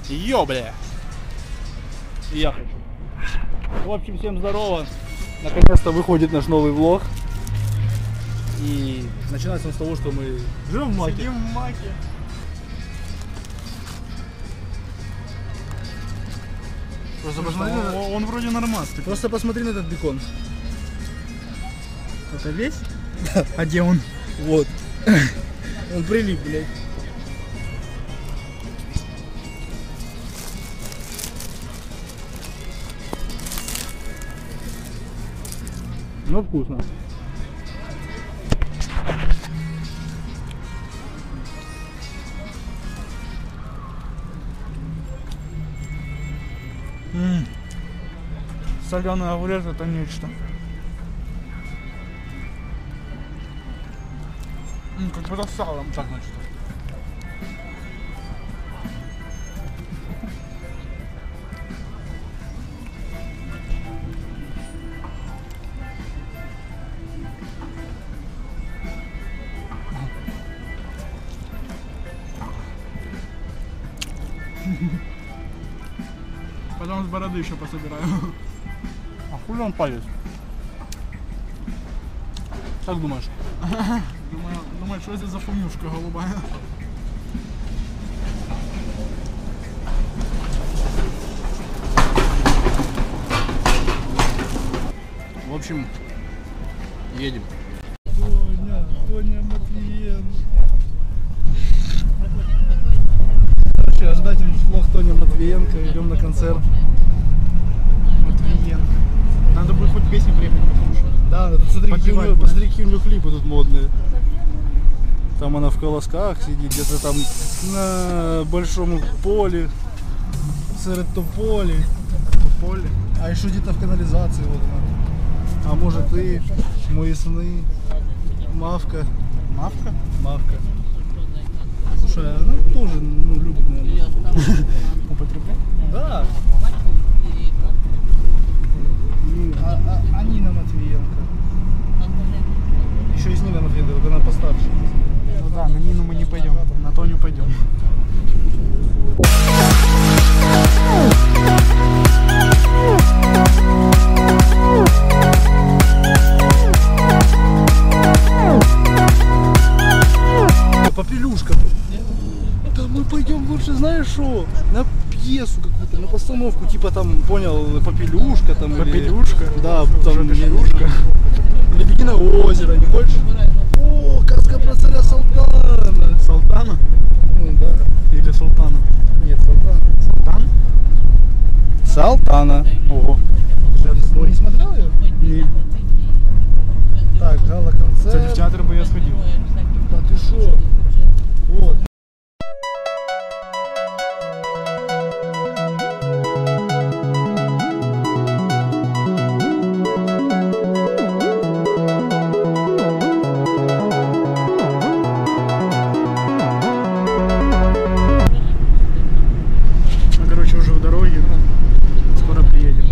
Ё, бля. Я хочу. В общем, всем здорово. Наконец-то выходит наш новый влог. И начинается он с того, что мы живем в Маке. Сидим в Маке. Просто посмотри на... Он вроде нормальный. Просто посмотри на этот бекон. Это весь? А где он? Вот. Он прилип, блядь. Ну, вкусно. Соленый огурец — это нечто. Как будто с салом так, значит. Потом с бороды еще пособираю. А хули он палец? Как думаешь? Думаю, что это за фумюшка голубая? В общем, едем. Тоня Матвиенко. Короче, ожидательный влог Тоня Матвиенко. Идем на концерт. Матвиенко. Надо будет хоть песни приехать послушать. Да, посмотри, какие у нее клипы тут модные. Там она в колосках сидит, где-то там на большом поле, среди тополи. Поле. А еще где-то в канализации вот она. А может и мои сны. Мавка. Мавка? Мавка. Слушай, она тоже любит, наверное. Употреблять? Да. А Нина Матвиенко. Еще есть Нина Матвиенко, только она постарше. Ну да, на Нину мы не пойдем, на Тоню пойдем. Попелюшка. Да мы пойдем лучше, знаешь что? На пьесу какую-то, на постановку, типа там, понял, Попелюшка там. Попелюшка? Или... Да, там Попелюшка. Или Беги на озеро, не хочешь? О, сказка про царя Салтана. Салтана? Ну да. Или Султана? Нет, Салтана. Султан? Салтана. Ого. Ты не смотрел ее? Не. Так, гала-концерт. Кстати, в театр бы я сходил. Да ты шо? Вот. Ну, короче, уже в дороге. Скоро приедем.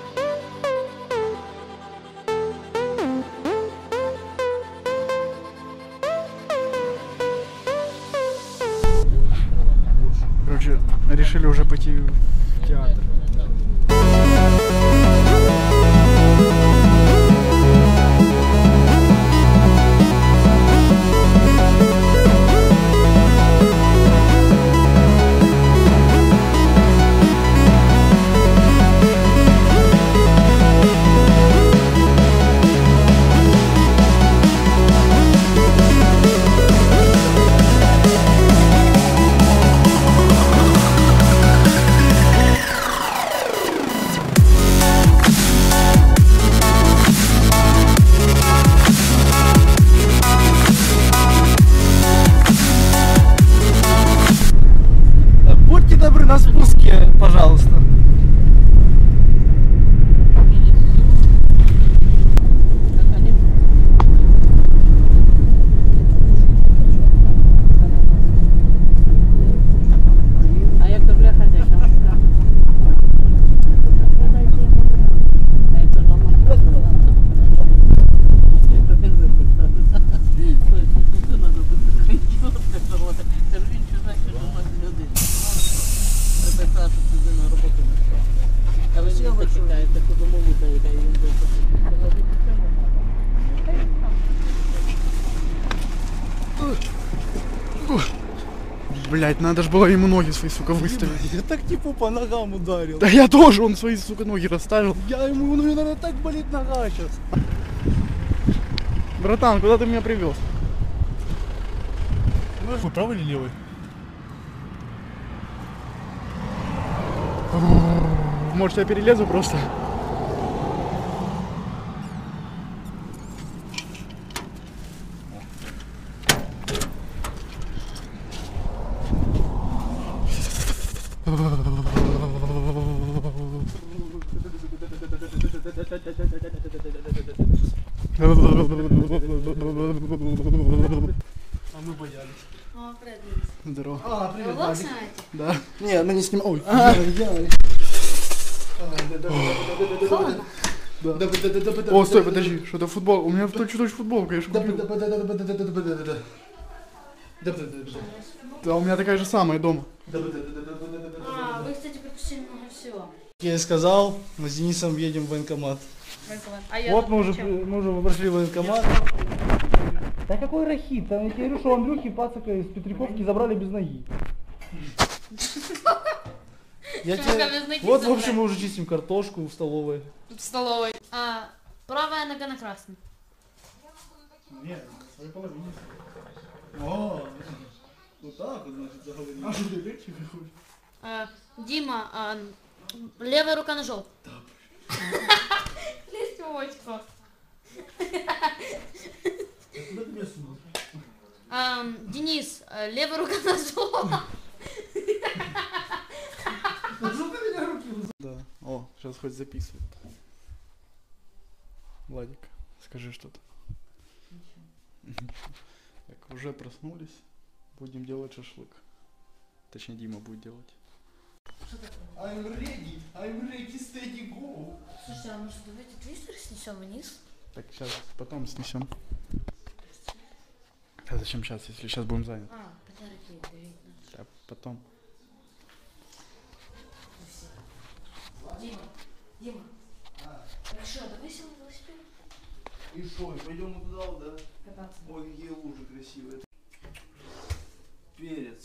Короче, решили уже пойти в театр. Блять, надо же было ему ноги свои, сука, выставить. Я так типа по ногам ударил. Да я тоже, он свои, сука, ноги расставил. Я ему, ну, наверное, так болит нога сейчас. Братан, куда ты меня привез? Вы правый или левый? Может, я перелезу просто? А мы боялись. О, привет. Здорово. А, привет, Влог Вадик. снимаете? Да. Не, мы не снимаем. Ой, Холодно? О, стой, подожди, что-то футбол. У меня точь-в-точь футбол, конечно, купил. Да, у меня такая же самая дома. А, вы, кстати, пропустили много всего. Я и сказал, мы с Денисом едем в военкомат. А я Вот мы зачем? уже прошли в военкомат. Да какой рахит? Там я тебе говорю, что Андрюхи Пацака из Петриховки забрали без ноги. Я Что, тебе... без ноги Вот, в забрали? общем, мы уже чистим картошку в столовой. В столовой. Правая нога на красном. Нет, на своей половине. О, вот так вот, значит, заговорили. А что ты легче выходишь? Дима, левая рука на желтый. Лезь в очко. Куда ты меня сунул? Денис, левая рука на желтый. Да что ты меня руки Да. О, сейчас хоть записывает. Владик, скажи что-то. Так, уже проснулись. Будем делать шашлык. Точнее, Дима будет делать. I'm ready, steady, go. Слушай, а может давайте твистер снесем вниз? Так, сейчас потом снесем. А зачем сейчас, если сейчас будем заняты? Подарки дарить надо. Да, потом. Дима. Так что, давай сел на велосипед? И что, пойдем туда, да? Кататься. Ой, какие лужи красивые. Перец.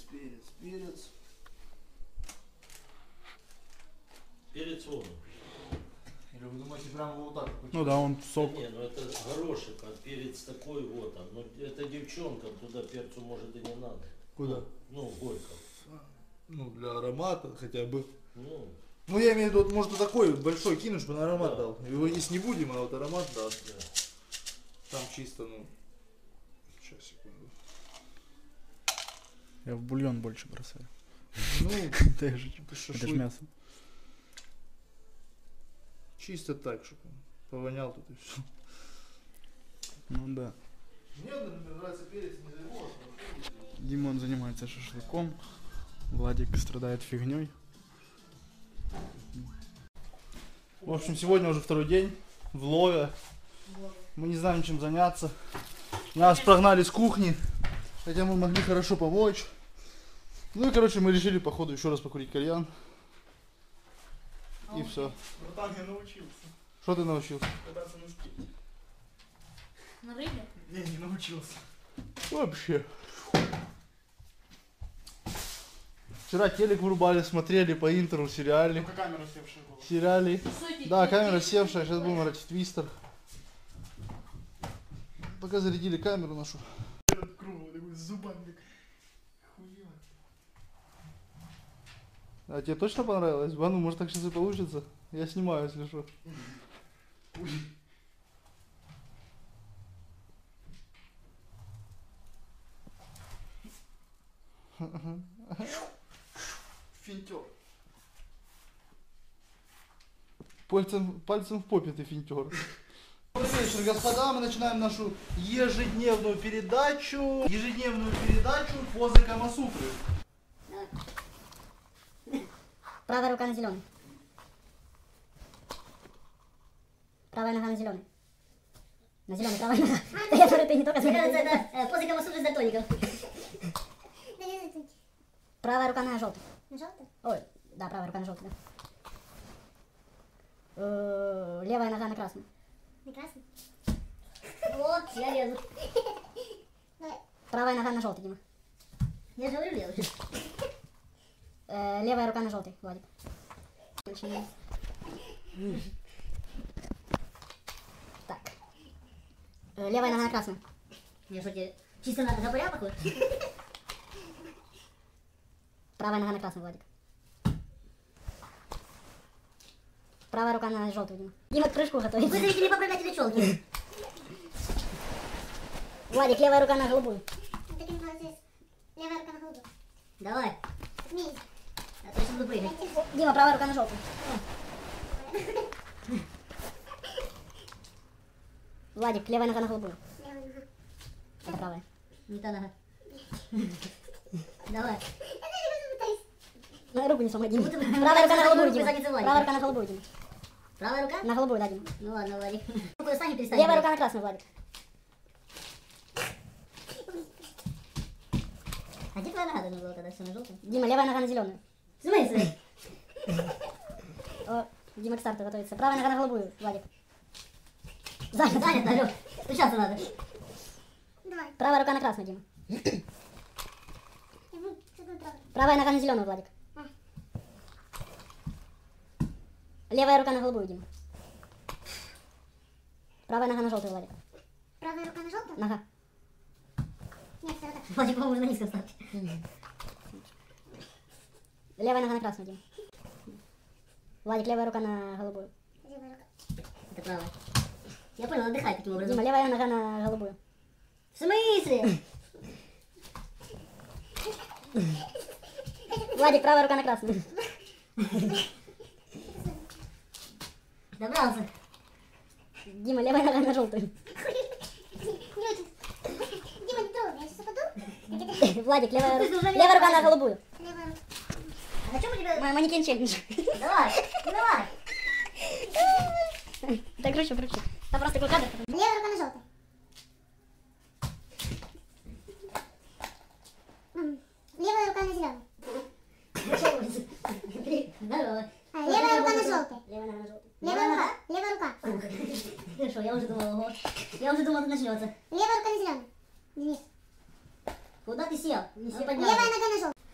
Перец вон. Или вы думаете, прямо вот так? Ну да, он сок. Не, ну это горошек, а перец такой вот он. Ну это девчонкам, туда перцу может и не надо. Куда? Ну, горько. Ну, для аромата хотя бы. Ну, Ну, я имею в виду, вот, может, такой большой кинуть, чтобы он аромат Да. дал. Его есть не будем, а вот аромат даст. да. Там чисто, ну... Сейчас, секунду. Я в бульон больше бросаю. Ну, Это же это ж шашлык. мясо. Чисто так, чтобы он повонял тут и все. Ну да. Мне, например, нравится перец не за его, Димон занимается шашлыком. Владик страдает фигней. В общем, сегодня уже второй день в лове. Мы не знаем, чем заняться. Нас прогнали с кухни, хотя мы могли хорошо помочь. Ну и, короче, мы решили, походу, еще раз покурить кальян. И все. Братан, я научился. Что ты научился? Кататься на скейте. На рыбе? Не научился. Вообще. Вчера телек вырубали, смотрели по интеру, сериали. Только камера севшая была. Сериали. Сути, Да, ты- камера ты- севшая, сейчас будем играть в твистер. Пока зарядили камеру нашу. Этот круглый такой с зубами. Так. Хуёво. А тебе точно понравилось? Бану, может так сейчас и получится? Я снимаю, если что. Финтер. Пальцем в попе ты финтер. Добрый вечер, господа. Мы начинаем нашу ежедневную передачу. Позы Камасутры. Правая рука на зеленый. Правая нога на зеленый. На зеленый, правая нога. Я говорю, ты не только зеленый. Позы Камасутры с дальтоником. Правая рука на желтый. На желтый? Ой, да, правая рука на желтый, да. Левая нога на красную. На красный? Вот, я лезу. Давай. Правая нога на желтый, Дима. Я же говорю левый. Левая рука на желтый, Владик. Начинаем. Так. Левая нога на красную. Я что, тебе чисто на запаря похож? Правая нога на красную, Владик. Правая рука на желтую, Дима. Дима к прыжку готовится. Вызовите мне поправлятеля челки. Владик, левая рука на голубую. Так и молодец. Левая рука на голубую. Давай. Отмени. А то я сейчас буду прыгать. Дима, правая рука на желтую. Владик, левая нога на голубую. Левая нога. Это правая. Не та нога. Давай. На руку не сломай, Дима. Правая рука на голубую, Дима. Задница Владика. Правая рука на голубую, Дима. Правая рука? На голубую, да, Дима. Ну ладно, Владик. Руку сами перестань. Левая рука на красную, Владик. А где твоя нога должна была тогда? Все на желтом? Дима, левая нога на зеленую. В смысле? О, Дима к старту готовится. Правая нога на голубую, Владик. Занято, Лёх. Стучаться надо. Давай. Правая рука на красную, Дима. Правая нога на зеленую, Владик. Левая рука на голубую, Дима. Правая нога на желтую, Владик. Правая рука на желтом? Нога. Нет, все вот так. Владик, по-моему, на низком ставьте. Левая нога на красную, Дима. Владик, левая рука на голубую. Левая рука. Это правая. Я понял, отдыхай таким образом. Дима, левая нога на голубую. В смысле? Владик, правая рука на красную. Добрался. Дима, левая нога на желтую. Дима, не трогай, я сейчас упаду. Владик, левая рука на голубую. Левая рука. А зачем у тебя... Манекен челлендж. Давай, давай. Так, кручу. Там просто такой кадр. Левая рука на желтой. Левая рука на зеленой. Здорово. Левая рука на желтой. Левая нога на желтую. Левая нога. Левая рука. Хорошо, я уже думала, это начнется. Левая рука на зеленой. Денис. Куда ты сел? Не поднялся. Левая нога на желтой.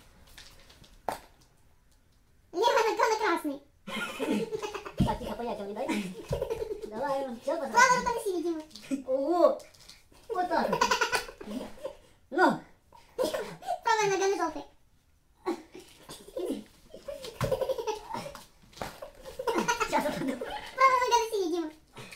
Левая нога на красной. Так, тихо, понятия не дай. Давай, все, пошла. Правая рука на синий, Дима. Ого! Вот так. Ну, Правая нога на желтой. сейчас я пойду. Правая нога на синий, Дима.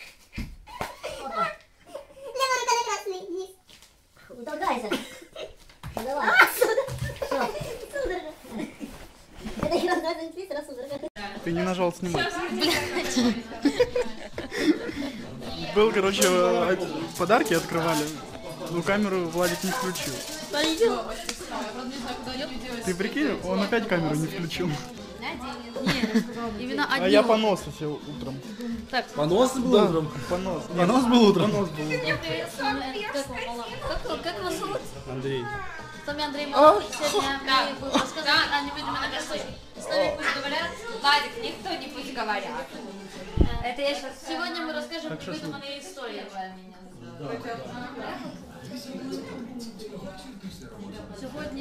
Левая рука на красный, Денис. Утолкайся. Ну, давай. Все. Судорога. Это не раздражает твистер, а судорога. Ты не нажал снимать. Был, короче, подарки открывали. Но камеру Владик не включил. Ты прикинь, он опять камеру не включил. Именно А я понос сел утром. Понос был Да, утром? понос. Понос был утром? Понос был утром. Как его зовут? Андрей. С вами Андрей Малов. Сегодня мы будем рассказывать о невидимой ноге. С нами пусть говорят. Владик, никто не пусть говорят. Это я сейчас... Сегодня мы расскажем выдуманные истории. Сегодня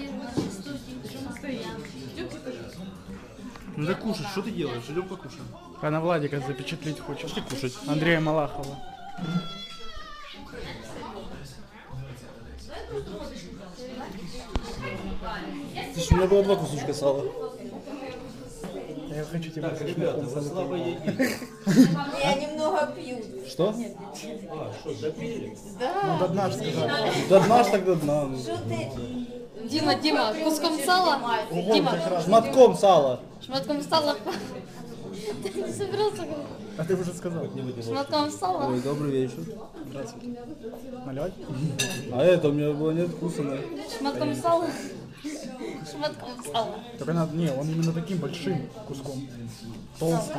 Ну да кушай, что ты делаешь? Идем покушаем. Она Владика запечатлеть хочет. Что кушать? Андрея Малахова. Слушай, у меня было 2 кусочка сала. Я хочу тебя Ребята, за слабое едите. Я немного пью. Что? А, что, допили? Ну, до дна ж сказал. До дна ж так до дна. Дима, куском сала. Дима, Шматком сала. шматком сала. Ты не собирался говорить? А ты уже сказал. Шматком сала. Ой, добрый вечер. Здравствуйте. Наливать? А это у меня было нет вкуса. Шматком сала. Шматком сала. Только надо, не, он именно таким большим куском. Толстым.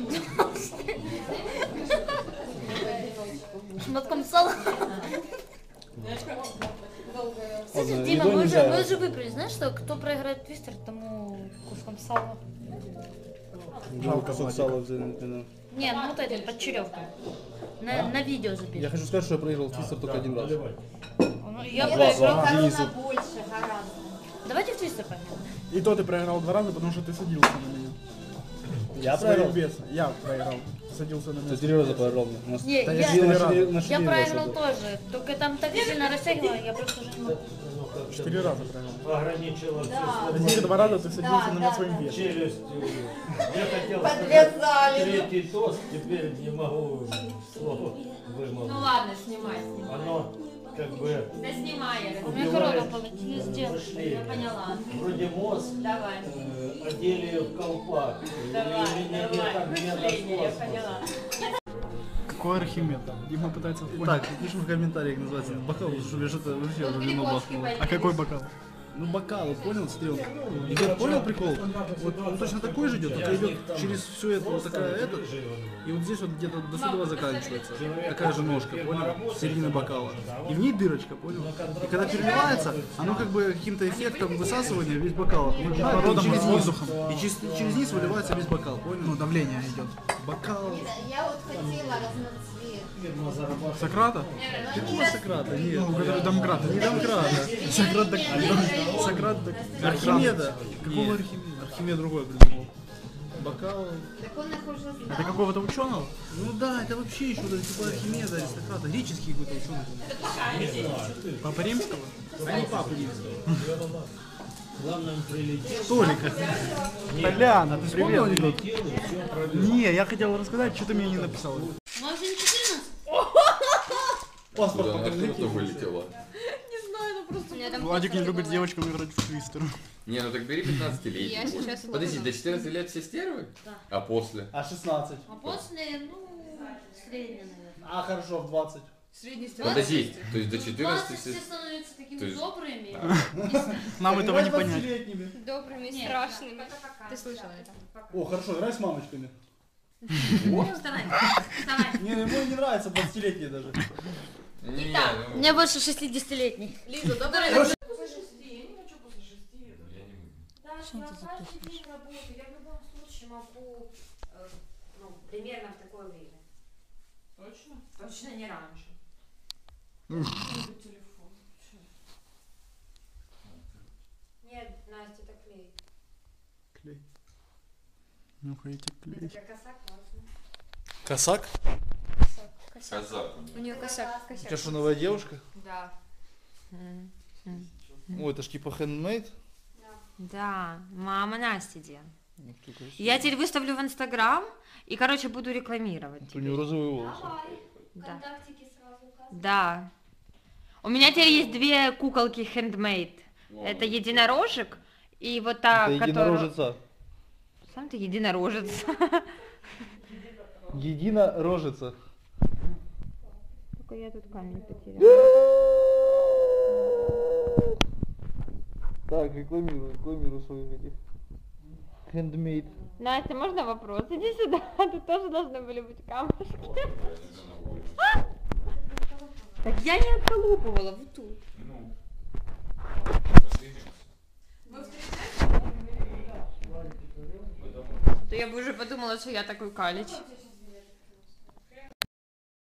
Шматком сала. Кстати, Ладно, Дима, еду мы нельзя. уже выбрали, знаешь что, кто проиграет твистер, тому куском сала. Жалко, кусок сала взяли. Не, ну вот этот, под черевкой. На видео Я запишем. хочу сказать, что я проиграл в твистер только один раз. Я Я проиграл. Денису. Больше гораздо. Давайте в твистер пойдем. И то ты проиграл 2 раза, потому что ты садился на меня. Я Своим проиграл? весом. Я проиграл. Садился на меня. 4 раза проиграл мне. У нас Не, Да я, я на раза. шире- на я шире проиграл особо. тоже. Только там так сильно растягивала, я просто уже не могу. 4 раза проиграл. Ограничила все Точнее, 2 раза ты садился на меня да, своим весом. челюстью. Я хотел Подвязали. сказать третий тост, теперь не могу слово Ну вымолвить. ладно, снимай. Оно как бы Да снимай. У меня коронка получилась. Я мышление. поняла. Вроде мозг Давай. одели в колпак. Давай, не давай. так Мышление, я метасплазма. поняла. Какой Архимед? Дима пытается вспомнить. Так, пишем в комментариях, называется бокал, что лежит вообще Вот уже вино Грибовский бахнуло. А какой бокал? Ну бокал, вот понял, стрелка. И ты понял прикол? Вот он точно такой же идет, только идет через все это вот такая это. И вот здесь вот где-то до сюда заканчивается. Такая же ножка, понял? Середина бокала. И в ней дырочка, понял? И когда переливается, оно как бы каким-то эффектом высасывания весь бокал. кислородом, через низ. воздухом. И через низ выливается весь бокал, понял? Ну, давление идет. Бокал. Я вот хотела разноцвет. Сократа? Какого Сократа? Нет. Ну, который Домкрата. Не Домкрата. Сократ Сократ Архимеда. Какого Нет. Архимеда? Архимед другой придумал. Бокал. Так он их уже знал. Это какого-то ученого? Ну да, это вообще еще типа Архимеда, аристократа. Греческий какой-то ученый. Папа Римского? А не папа римского. Главное, он прилетел. Толика. Толяна, ты Вспомнил анекдот? Не, я хотел рассказать, что ты мне не написал. Может, не 14? Паспорт Куда она покажи. что-то вылетела? Владик не любит с девочками играть в твистер. Не, ну так бери 15-летний. Я сейчас Подожди, до 14 лет все стервы? А после? А 16. А после, ну, средняя, наверное. А хорошо, в 20. Подожди, то есть до 20 14 все все... становятся такими то есть- добрыми. Нам этого не Играй с понять. 20-летними. добрыми и страшными. Ты слышала это? О, хорошо, играй с мамочками. Вставай, вставай. Мне ему не нравятся 20-летние даже. Не, ну... Мне больше 60-летний. Лиза, добрый Я в любом случае могу, ну, примерно в такое время. Точно? Точно не раньше. Нет, Настя, это клей. Клей. Нюхаете клей. Это косак, классно. Косак? Казак. У нее косяк. У тебя что, новая девушка? Да. О, это ж типа handmade. Да, мама Насти делала. Ух ты, красиво. Я теперь выставлю в Инстаграм и, короче, буду рекламировать. У нее розовые волосы. Да. Контактики сразу указывай. Да. У меня теперь есть 2 куколки handmade. Это единорожек и вот та, Это которая... единорожица. Сам ты единорожец. Единорожица. Только я тут камень потеряла. Так, рекламирую своих этих. Handmade. Настя, можно вопрос? Иди сюда, тут тоже должны были быть камушки. Так я не отколупывала, вот тут. То я бы уже подумала, что я такой калич.